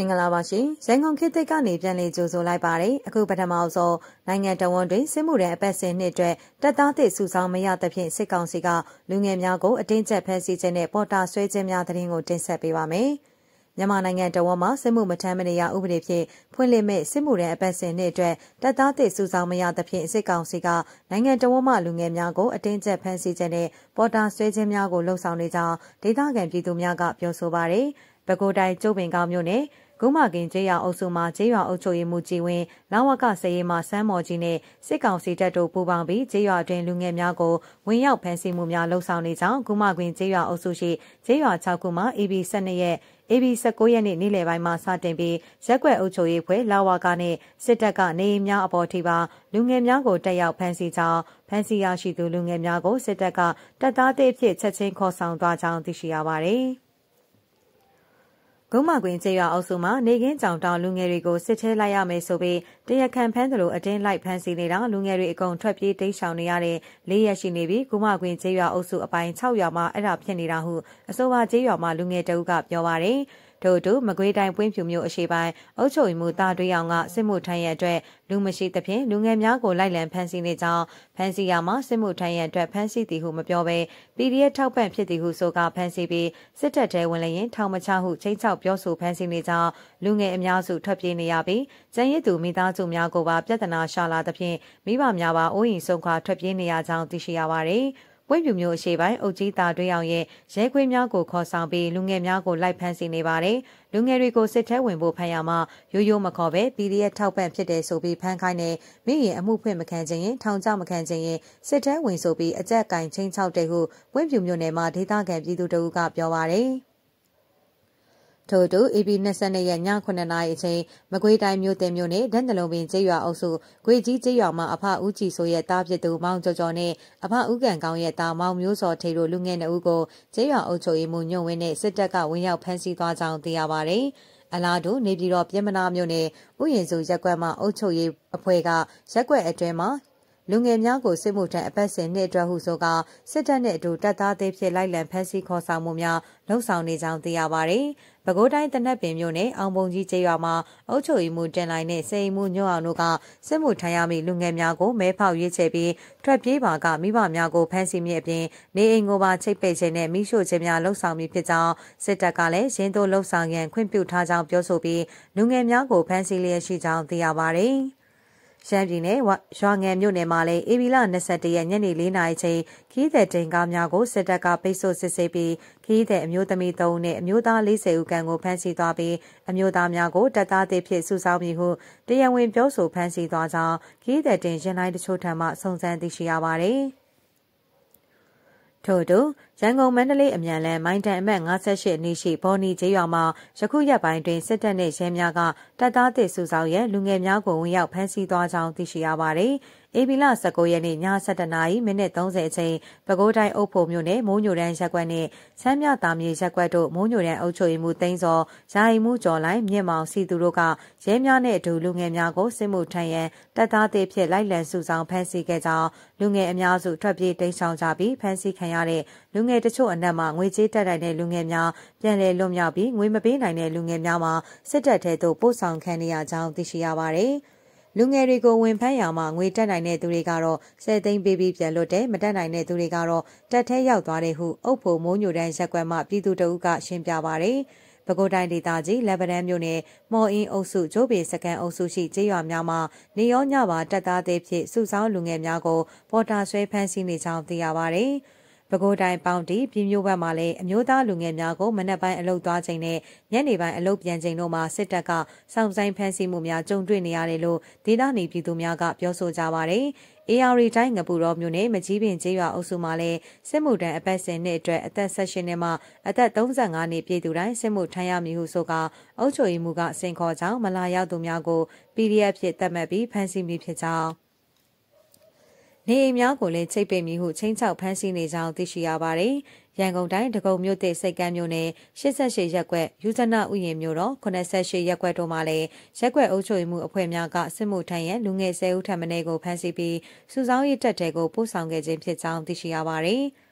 င်္ဂလာပါရှင်။ရန်ကုန်ခေတ်သစ်ကနေပြန်လည်ကြိုဆိုလိုက်ပါတယ်။အခုပထမဆုံးနိုင်ငံတော်ဝန်တွင်စစ်မှုထမ်းအပတ်စဉ်နှစ်အတွက်တပ်သားသစ်စုဆောင်းမရသဖြင့်စစ်ကောင်စီကလူငယ်များကိုအတင်းကျပ်ဖမ်းဆီးခြင်းနဲ့ပေါ်တာဆွဲခြင်းများသတင်းကိုတင်ဆက်ပေးပါမယ်။မြန်မာနိုင်ငံတော်ဝန်မှစစ်မှုမထမ်းမနေရဥပဒေဖြင့်ဖွင့်လှစ်မဲ့စစ်မှုထမ်းအပတ်စဉ်နှစ်အတွက်တပ်သားသစ်စုဆောင်းမရသဖြင့်စစ်ကောင်စီကနိုင်ငံတော်ဝန်မှလူငယ်များကိုအတင်းကျပ်ဖမ်းဆီးခြင်းနဲ့ပေါ်တာဆွဲခြင်းများကိုလှုံ့ဆော်နေကြောင်းဒေသခံပြည်သူများကပြောဆိုပါတယ်။ပဲခူးတိုင်းကျုပ်ပင်ကောင်းမြို့နယ်ဂုမကင်ကျေးရွာအုပ်စုမှာကျေးရွာအုပ်ချုပ်ရေးမှူးကြီးဝင်းလောင်းဝကစရေးမှစမ်းမော်ကြီးနဲ့စစ်ကောင်စီတပ်တို့ပူးပေါင်းပြီးကျေးရွာတွင်လူငယ်များကိုဝင်ရောက်ဖမ်းဆီးမှုများလှုံ့ဆော်နေကြောင်းဂုမကွင်းကျေးရွာအုပ်စုရှိကျေးရွာ6ခုမှာ AB 12ရက် AB 19ရက်နေ့နေ့လယ်ပိုင်းမှာစတင်ပြီးရက်ကွက်အုပ်ချုပ်ရေးဖွဲ့လာဝကနဲ့စစ်တပ်ကနေအိမ်များအပေါ်ထိပါလူငယ်များကိုတက်ရောက်ဖမ်းဆီးကြောင်းဖမ်းဆီးရရှိသူလူငယ်များကိုစစ်တပ်ကတပ်သားသေးအဖြစ်ချက်ချင်းခေါ်ဆောင်သွားကြောင်းသိရှိရပါတယ်။ဂုံမကွင်းကျေးရွာအုပ်စုမှာနေကင်းကြောင်တောင်လူငယ်တွေကိုစစ်ထဲလိုက်ရမယ်ဆိုပြီးတရားခံဖမ်းသလိုအတင်းလိုက်ဖမ်းဆီးနေတာလူငယ်တွေအကုန်ထွက်ပြေးတိမ်းရှောင်နေရတဲ့၄ရက်ရှိနေပြီးဂုံမကွင်းကျေးရွာအုပ်စုအပိုင်း6ရွာမှာအဲ့ဒါဖြစ်နေတာဟုအဆိုပါကျေးရွာမှာလူငယ်တအုပ်ကပြောပါတယ်ထို့အတူမကွေးတိုင်းပွင့်ဖြူမြို့အရှိပိုင်းအုပ်ချုပ်ရေးမှူးတာတွေးအောင်ကစစ်မှုထမ်းရအတွက်လူမရှိသဖြင့်လူငယ်များကိုလိုက်လံဖမ်းဆီးနေကြောင်းဖမ်းဆီးရမှာစစ်မှုထမ်းရအတွက်ဖမ်းဆီးသည်ဟုမပြောဘဲ PDF ထောက်ပံ့ဖြစ်သည်ဟုဆိုကဖမ်းဆီးပြီးစစ်တပ်ထဲဝင်လျင်ထောင်မချဟုချိန်ချောက်ပြောဆိုဖမ်းဆီးနေကြောင်းလူငယ်အများစုထွက်ပြေးနေရပြီးကျန်ရစ်သူမိသားစုများကိုပါပြဿနာရှာလာသဖြင့်မိဘများပါအိုးအိမ်ဆုံးခွာထွက်ပြေးနေရကြောင်းသိရှိရပါတယ်။ပွင့်ပြူမျိုးအရှိပိုင်းအုတ်ကြီးတာတွေးအောင်ရဲ့ရဲခွေးများကိုခေါ်ဆောင်ပြီးလူငယ်များကိုလိုက်ဖမ်းဆီးနေပါတယ်။လူငယ်တွေကိုစစ်ထဲဝင်ဖို့ဖမ်းရမှာရိုးရိုးမခေါ်ပဲ PDF ထောက်ပံ့ဖြစ်တယ်ဆိုပြီးဖမ်းခိုင်းနေမိရင်အမှုဖွင့်မခံခြင်းရင်ထောင်ချမခံခြင်းရင်စစ်ထဲဝင်ဆိုပြီးအကြက်ကင်ချင်းချောက်တဲ့ဟုပွင့်ပြူမျိုးနယ်မှာဒေသခံပြည်သူတို့ကပြောပါတယ်။ထို့သူ AB 22ရက်ည9နာရီအချိန်မကွေးတိုင်းမြို့တင်မြို့နယ်ဒန်းတလုံးပင်ကျေးရွာအုပ်စုဂွေကြီးကျေးရွာမှာအဖဦးကြည်ဆိုရဲ့တားဖြစ်သူမောင်ကျော်ကျော်နဲ့အဖဦးကန်ကောင်းရဲ့တာမောင်မျိုးစော်ထေတို့လူငယ်2ဦးကိုကျေးရွာအုပ်ချုပ်ရေးမှူးညွန့်ဝင်းနဲ့စစ်တပ်ကဝင်ရောက်ဖမ်းဆီးသွားကြောင်းသိရပါတယ်။အလားတူနေပြည်တော်ပြည်မနာမြို့နယ်ဥယျာဉ်စုရက်ကွက်မှအုပ်ချုပ်ရေးအဖွဲ့ကရက်ကွက်အတွင်းမှာလူငယ်များကိုစစ်မှုထမ်းအပတ်စဉ်နှစ်အတွက်ဟုဆိုကစစ်တပ်နဲ့အတူတပ်သားသေးဖြစ်လိုက်လံဖမ်းဆီးခေါ်ဆောင်မှုများလှုံ့ဆော်နေကြောင်းသိရပါတယ်။ပဲခူးတိုင်းတနက်ပင်မြို့နယ်အောင်ပုံကြီးကျေးရွာမှာအုပ်ချုပ်ရေးမှူးတင်လိုက်နဲ့စေအိမ်မှူးညွန့်အောင်တို့ကစစ်မှုထမ်းရမည့်လူငယ်များကိုမဲဖောက်ရွေးချယ်ပြီးထွက်ပြေးပါကမိဘများကိုဖမ်းဆီးမိအပြင်နေအိမ်ကိုပါချိတ်ပိတ်ခြင်းနဲ့မိရှို့ခြင်းများလှုံ့ဆော်မိဖြစ်ကြောင်းစစ်တပ်ကလည်းရင်းသို့လှုံ့ဆော်ရန်ခွင့်ပြုထားကြောင်းပြောဆိုပြီးလူငယ်များကိုဖမ်းဆီးလျက်ရှိကြောင်းသိရပါတယ်။ရှမ်းပြည်နယ်ရွာငံမြို့နယ်မှာလည်းဧပြီလ21ရက်ညနေ4နာရီချိန်ခီးသည်တင်ကားများကိုစစ်တပ်ကပိတ်ဆို့စစ်ဆေးပြီးခီးသည်အမျိုးသမီး3ဦးနဲ့အမျိုးသား40ဦးခန့်ကိုဖမ်းဆီးသွားပြီးအမျိုးသားများကိုတပ်သားသစ်ဖြစ်စုဆောင်းပြီးဟုတရားဝင်ပြောဆိုဖမ်းဆီးသွားကြောင်းခီးသည်တင်ရင်တိုင်းတချို့ထံမှစုံစမ်းသိရှိရပါတယ်။ထို့သူရန်ကုန်မန္တလေးအမြန်လမ်းမိုင်းတန်အမှတ်58အနီးရှိဘော်နီကျေးရွာမှာယခုရက်ပိုင်းတွင်စစ်တပ်နှင့်ရဲများကတပ်သားသစ်စုဆောင်းရန်လူငယ်များကိုဝင်ရောက်ဖမ်းဆီးသွားကြောင်းသိရှိရပါသည်။ဧပြီလ19ရက်နေ့ည7:30မိနစ်30အချိန်ပဲခူးတိုင်းအုပ်ဖို့မြို့နယ်မိုးညိုတန်းရက်ကွက်နှင့်ချမ်းမြတာမြေရက်ကွက်တို့မိုးညိုတန်းအုပ်ချုပ်ရေးမှူးသိန်းစောယာယီမှူးကျော်လိုင်းမြင့်မောင်စီသူတို့ကရဲများနှင့်အတူလူငယ်များကိုစစ်မှုထမ်းရန်တပ်သားသစ်ဖြစ်လိုက်လံစုဆောင်းဖမ်းဆီးခဲ့ကြောင်းလူငယ်အများစုထွက်ပြေးတိမ်းရှောင်ကြပြီးဖမ်းဆီးခံရတဲ့လူငယ်တချို့အနက်မှငွေကြေးတက်နိုင်တဲ့လူငယ်များပြန်လည်လွတ်မြောက်ပြီးငွေမပေးနိုင်တဲ့လူငယ်များမှာစစ်တပ်ထဲသို့ပို့ဆောင်ခံရကြောင်းသိရှိရပါတယ်။လူငယ်တွေကိုဝင်ဖမ်းရမှာငွေတက်နိုင်တဲ့သူတွေကတော့10သိန်းပေးပြီးပြန်လွတ်တယ်မတက်နိုင်တဲ့သူတွေကတော့တက်ထဲရောက်သွားတဲ့ဟုအုပ်ဖို့မိုးညိုတန်းရက်ကွက်မှပြည်သူတအုပ်ကရှင်းပြပါတယ်။ပဲခူးတိုင်းဒေသကြီးလက်ဗဒန်းမြို့နယ်မော်အင်းအုပ်စုကျိုးပေစကန်အုပ်စုရှိကျေးရွာများမှာနေရောညပါတပ်သားသေးဖြစ်စုဆောင်းလူငယ်များကိုပေါ်တာဆွဲဖမ်းဆီးနေကြောင်းသိရပါတယ်။ပဲခူးတိုင်းပေါင်တီပြည်မျိုးဘက်မှာလည်းအမျိုးသားလူငယ်များကိုမနက်ပိုင်းအလုတ်သွားချိန်နဲ့ညနေပိုင်းအလုတ်ပြန်ချိန်တို့မှာစစ်တပ်ကစောင့်ဆိုင်ဖမ်းဆီးမှုများကြုံတွေ့နေရတယ်လို့ဒေသနေပြည်သူများကပြောဆိုကြပါတယ်။ AR တိုင်းငပူတော်မြို့နယ်မကြီးပင်ကျေးရွာအုပ်စုမှာလည်းစစ်မှုထမ်းအပတ်စဉ်နှစ်အတွက်အသက်18နှစ်မှအသက်35နှစ်ပြည့်သူတိုင်းစစ်မှုထမ်းရမည်ဟုဆိုကအုပ်ချုပ်ရေးမှူးကစင်ခေါ်ကြောင်းမလာရောက်သူများကို PDF ဖြစ်သတ်မှတ်ပြီးဖမ်းဆီးမိဖြစ်ကြောင်းနေအိမ်များကိုလည်းချိတ်ပိတ်မိဟုချင်းချောက်ဖမ်းဆီးနေကြောင်းသိရှိရပါတယ်။ရန်ကုန်တိုင်းဒဂုံမြို့သစ်စိတ်ကမ်းမြို့နယ်88ရပ်ကွက်ယူဇနာဥယျာဉ်မြို့တော်88ရပ်ကွက်တို့မှာလည်းရက်ကွက်အုပ်ချုပ်ရေးမှုအဖွဲ့များကစစ်မှုထမ်းရန်လူငယ်10ဦးထပ်မံကိုဖမ်းဆီးပြီးစုဆောင်းရေးတပ်တဲကိုပို့ဆောင်ခဲ့ခြင်းဖြစ်ကြောင်းသိရှိရပါတယ်။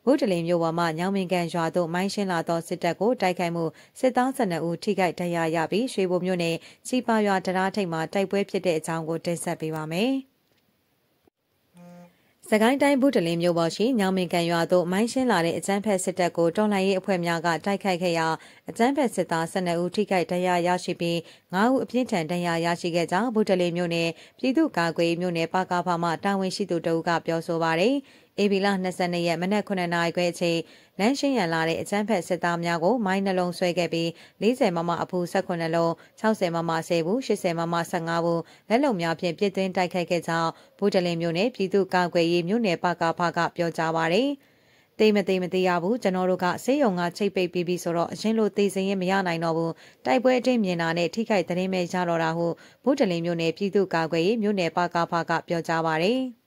ဗုဒ္ဓလင်မြို့ပေါ်မှာညောင်မင်ကန်ရွာသို့မိုင်းရှင်းလာသောစစ်တပ်ကိုတိုက်ခိုက်မှုစစ်သား12ဦးထိခိုက်ဒဏ်ရာရပြီးရွှေဘိုမြို့နယ်ချီပါရွာတရားထိပ်မှာတိုက်ပွဲဖြစ်တဲ့အကြောင်းကိုတင်ဆက်ပေးပါမယ်။စကိုင်းတိုင်းဗုဒ္ဓလင်မြို့ပေါ်ရှိညောင်မင်ကန်ရွာသို့မိုင်းရှင်းလာတဲ့အကြမ်းဖက်စစ်တပ်ကိုတော်လှန်ရေးအဖွဲ့များကတိုက်ခိုက်ခဲ့ရာအကြမ်းဖက်စစ်သား12ဦးထိခိုက်ဒဏ်ရာရရှိပြီး9ဦးအပြင်းထန်ဒဏ်ရာရရှိခဲ့ကြောင်းဗုဒ္ဓလင်မြို့နယ်ပြည်သူ့ကာကွယ်မြို့နယ်ပကဖမှတာဝန်ရှိသူတို့ကပြောဆိုပါတယ်။ဧပြီလ22ရက်မနက်9နာရီခွဲအချိန်လမ်းရှင်းရန်လာတဲ့အကြမ်းဖက်စစ်သားများကိုမိုင်းနှလုံးဆွဲခဲ့ပြီး40မမအဖူ18လုံး60မမ10ဘူး80မမ15ဘူးလက်လုံများဖြင့်ပြစ်သွင်းတိုက်ခိုက်ခဲ့ကြောင်းဗုဒ္ဓလင်မြို့နယ်ပြည်သူ့ကာကွယ်ရေးမြို့နယ်ပကဖကပြောကြားပါတယ်။သိမသိရဘူးကျွန်တော်တို့ကဆေးရုံကချိတ်ပိတ်ပြီးပြီဆိုတော့အရင်လိုသိစရင်မရနိုင်တော့ဘူးတိုက်ပွဲအတွင်းမြင်တာနဲ့ထိခိုက်သတင်းမဲ့ရတော့တာဟုဗုဒ္ဓလင်မြို့နယ်ပြည်သူ့ကာကွယ်ရေးမြို့နယ်ပကဖကပြောကြားပါတယ်။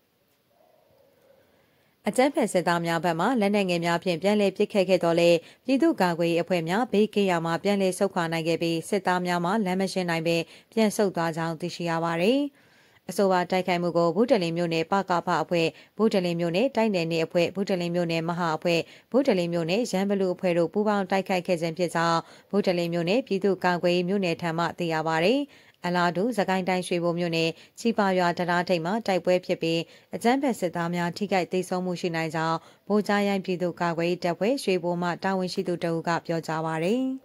အကြမ်းဖက်စစ်သားများဘက်မှလက်နက်ငယ်များဖြင့်ပြန်လည်ပစ်ခတ်ခဲ့တော်လဲပြည်သူ့ကာကွယ်ရေးအဖွဲ့များဘေးကင်းရာမှပြန်လည်ဆုတ်ခွာနိုင်ခဲ့ပြီးစစ်သားများမှလမ်းမရှင်းနိုင်ပဲပြန်ဆုတ်သွားကြောင်းသိရှိရပါသည်။အဆိုပါတိုက်ခိုက်မှုကိုဗုဒ္ဓလင်မြို့နယ်ပကဖအဖွဲ့ဗုဒ္ဓလင်မြို့နယ်တိုက်နယ်နယ်အဖွဲ့ဗုဒ္ဓလင်မြို့နယ်မဟာအဖွဲ့ဗုဒ္ဓလင်မြို့နယ်ရန်ဘလူအဖွဲ့တို့ပူးပေါင်းတိုက်ခိုက်ခဲ့ခြင်းဖြစ်ကြောင်းဗုဒ္ဓလင်မြို့နယ်ပြည်သူ့ကာကွယ်ရေးမြို့နယ်ထံမှသိရပါသည်။အလားတူစကိုင်းတိုင်းရွှေဘိုမြို့နယ်ချီပါရွာတရားထိပ်မှာတိုက်ပွဲဖြစ်ပြီးအကြမ်းဖက်စစ်သားများထိခိုက်ဒေဆုံးမှုရှိနိုင်ကြောင်းဗိုလ်ကြားရိုင်းပြည်သူ့ကာကွယ်ရေးတပ်ဖွဲ့ရွှေဘိုမှတာဝန်ရှိသူတဦးကပြောကြားပါရယ်။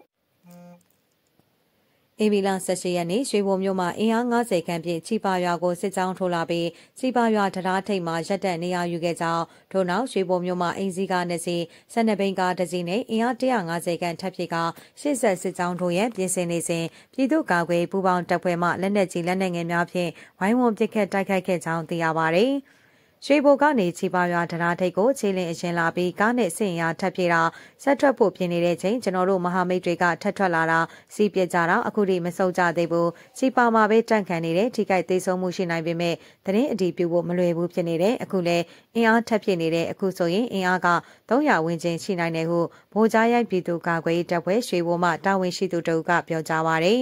ဧပြီလ18ရက်နေ့ရွှေဘိုမြို့မှာအင်အား90ခန့်ဖြင့်ချီပါရွာကိုစစ်ကြောင်းထိုးလာပြီးချီပါရွာတရားထိပ်မှာရပ်တန့်နေရာယူခဲ့ကြောင်းထို့နောက်ရွှေဘိုမြို့မှာအင်စီကားနှစ်စီး12ဘိန်းကားတစ်စီးနဲ့အင်အား150ခန့်ထပ်ဖြစ်ကရှေ့ဆက်စစ်ကြောင်းထိုးရန်ပြင်ဆင်နေစဉ်ပြည်သူ့ကာကွယ်ပူးပေါင်းတပ်ဖွဲ့မှလက်နက်ကြီးလက်နက်ငယ်များဖြင့်ဝိုင်းဝန်းပစ်ခတ်တိုက်ခိုက်ခဲ့ကြောင်းသိရပါသည်။ရွှေဘိုကနေချီပါရွာတရားထိပ်ကိုခြေလင်းအရင်လာပြီးကားနဲ့ဆင်ရာထပ်ပြေတာဆက်ထွက်ဖို့ပြင်နေတဲ့ချိန်ကျွန်တော်တို့မဟာမိတ်တွေကထပ်ထွက်လာတာစီးပြကြတာအခုထိမစုံကြသေးဘူးချီပါမှာပဲတန့်ခံနေတဲ့ထိခိုက်သေးဆုံးမှုရှိနိုင်ပေမဲ့သတင်းအတည်ပြုဖို့မလွယ်ဘူးဖြစ်နေတယ်အခုလဲအင်အားထပ်ဖြစ်နေတဲ့အခုဆိုရင်အင်အားက300ဝန်းကျင်ရှိနိုင်တယ်ဟုဗိုလ်ကြားရိုက်ပြည်သူ့ကာကွယ်ရေးတပ်ဖွဲ့ရွှေဘိုမှတာဝန်ရှိသူတို့ကပြောကြားပါတယ်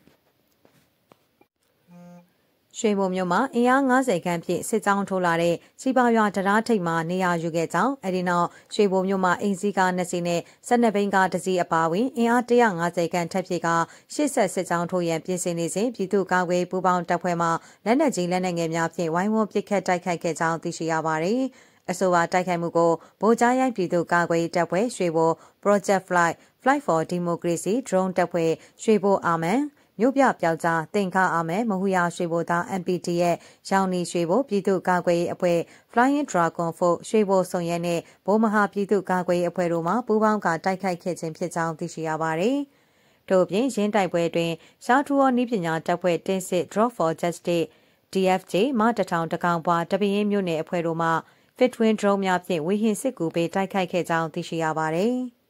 ရွှေဘိုမြို့မှာအင်အား90ခန့်ဖြင့်စစ်ကြောင်းထိုးလာတဲ့ချီပါရွာတရားထိပ်မှာနေရာယူခဲ့ကြောင်းအဲဒီနောက်ရွှေဘိုမြို့မှာအင်စီကား2စီးနဲ့12ဘိန်းကား1စီးအပါအဝင်အင်အား150ခန့်ထပ်ဖြစ်ကရှေ့ဆက်စစ်ကြောင်းထိုးရန်ပြင်ဆင်နေစဉ်ပြည်သူ့ကာကွယ်ပူးပေါင်းတပ်ဖွဲ့မှလက်နက်ကြီးလက်နက်ငယ်များဖြင့်ဝိုင်းဝန်းပစ်ခတ်တိုက်ခိုက်ခဲ့ကြောင်းသိရှိရပါတယ်။အဆိုပါတိုက်ခိုက်မှုကိုဗိုလ်ကြားရိုက်ပြည်သူ့ကာကွယ်တပ်ဖွဲ့ရွှေဘို Project Flight for Democracy Drone တပ်ဖွဲ့ရွှေဘိုအာမန်မြို့ပြပျောက်ကြားတင်ခါအာမဲမဟူယာရွှေဘိုသား MPT ရဲ့ရောင်နီရွှေဘိုပြည်သူ့ကာကွယ်ရေးအဖွဲ့ Flying Dragon Force ရွှေဘိုစုံရဲနဲ့ဗိုလ်မဟာပြည်သူ့ကာကွယ်ရေးအဖွဲ့တို့မှပူးပေါင်းကတိုက်ခိုက်ခဲ့ခြင်းဖြစ်ကြောင်းသိရှိရပါတယ်။ထို့ပြင်ရင်းတိုက်ပွဲတွင်ရှားထူရောနီးပညာတပ်ဖွဲ့တင်းစစ် Drop for Justice DFJ မတထောင်တကောင်ပွားတပင်းမြို့နယ်အဖွဲ့တို့မှ Fitwin Drone များဖြင့်ဝေဟင်စစ်ကူပေးတိုက်ခိုက်ခဲ့ကြောင်းသိရှိရပါတယ်။